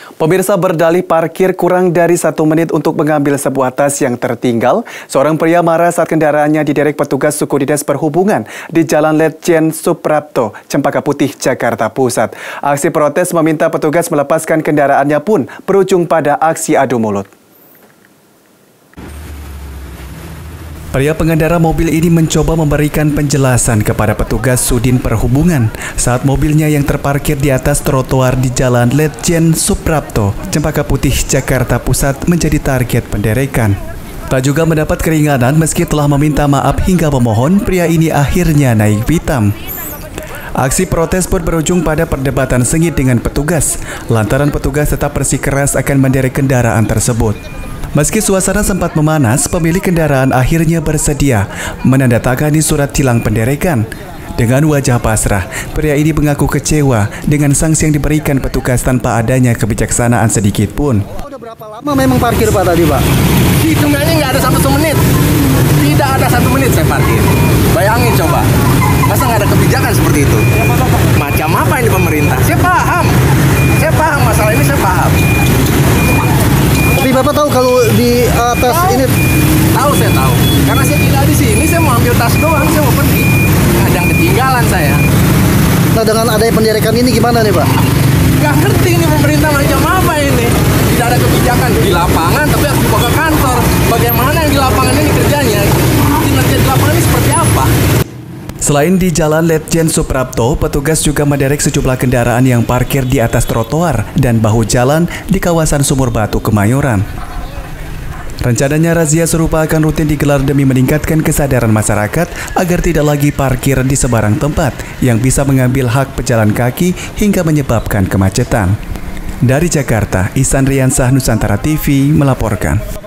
Pemirsa, berdalih parkir kurang dari 1 menit untuk mengambil sebuah tas yang tertinggal, seorang pria marah saat kendaraannya diderek petugas suku dinas perhubungan di Jalan Letjen Suprapto, Cempaka Putih, Jakarta Pusat. Aksi protes meminta petugas melepaskan kendaraannya pun berujung pada aksi adu mulut. Pria pengendara mobil ini mencoba memberikan penjelasan kepada petugas Sudin Perhubungan saat mobilnya yang terparkir di atas trotoar di Jalan Letjen Suprapto, Cempaka Putih, Jakarta Pusat menjadi target penderekan. Tak juga mendapat keringanan meski telah meminta maaf hingga memohon, pria ini akhirnya naik pitam. Aksi protes pun berujung pada perdebatan sengit dengan petugas, lantaran petugas tetap bersikeras akan menderek kendaraan tersebut. Meski suasana sempat memanas, pemilik kendaraan akhirnya bersedia menandatangani surat tilang penderekan. Dengan wajah pasrah, pria ini mengaku kecewa dengan sanksi yang diberikan petugas tanpa adanya kebijaksanaan sedikit pun. Udah berapa lama memang parkir Pak tadi Pak? Hitungannya nggak ada 1 menit. Tidak ada 1 menit saya parkir. Bayangin coba, masa nggak ada kebijakan seperti itu? Macam apa ini pemerintah? Saya paham masalah ini, saya paham. Tapi Bapak tahu kalau di atas ini? Tahu, saya tahu. Karena saya tidak di sini, saya mau ambil tas doang, saya mau pergi. Ada yang ketinggalan saya. Nah, dengan adanya penderekan ini gimana nih Pak? Nggak ngerti ini pemerintah macam apa ini. Tidak ada kebijakan di lapangan, tapi harus dibawa ke kantor. Bagaimana yang di lapangan ini kerjanya? Kinerja di lapangan ini seperti apa? Selain di Jalan Letjen Suprapto, petugas juga menderek sejumlah kendaraan yang parkir di atas trotoar dan bahu jalan di kawasan Sumur Batu, Kemayoran. Rencananya razia serupa akan rutin digelar demi meningkatkan kesadaran masyarakat agar tidak lagi parkir di sebarang tempat yang bisa mengambil hak pejalan kaki hingga menyebabkan kemacetan. Dari Jakarta, Ihsan Riansah, Nusantara TV melaporkan.